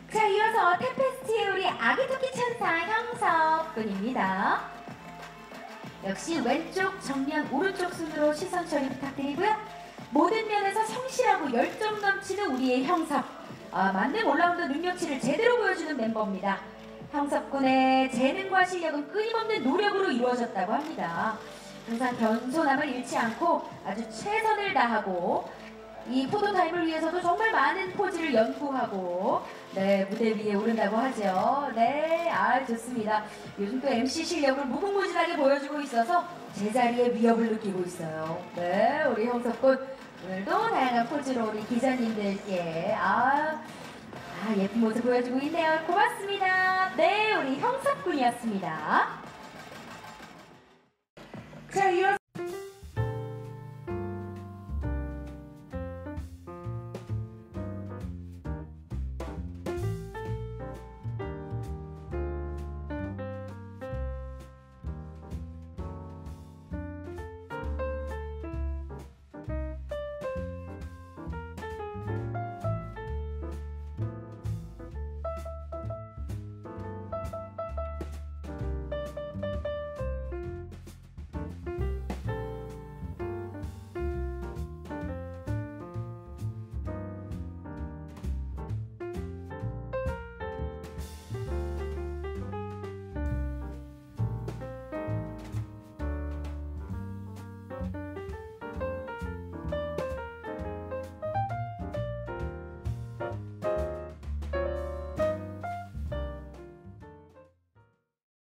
자, 이어서 템페스트의 우리 아기토끼 천사 형섭군입니다. 역시 왼쪽 정면 오른쪽 순으로 시선 처리 부탁드리고요. 모든 면에서 성실하고 열정 넘치는 우리의 형섭, 만능 올라운더 능력치를 제대로 보여주는 멤버입니다. 형섭군의 재능과 실력은 끊임없는 노력으로 이루어졌다고 합니다. 항상 겸손함을 잃지 않고 아주 최선을 다하고 이 포토타임을 위해서도 정말 많은 포즈를 연구하고 무대 위에 오른다고 하죠. 좋습니다. 요즘 또 MC 실력을 무궁무진하게 보여주고 있어서 제자리에 위협을 느끼고 있어요. 우리 형섭군 오늘도 다양한 포즈로 우리 기자님들께 예쁜 모습 보여주고 있네요. 고맙습니다. 우리 형섭군이었습니다. 자, 이어서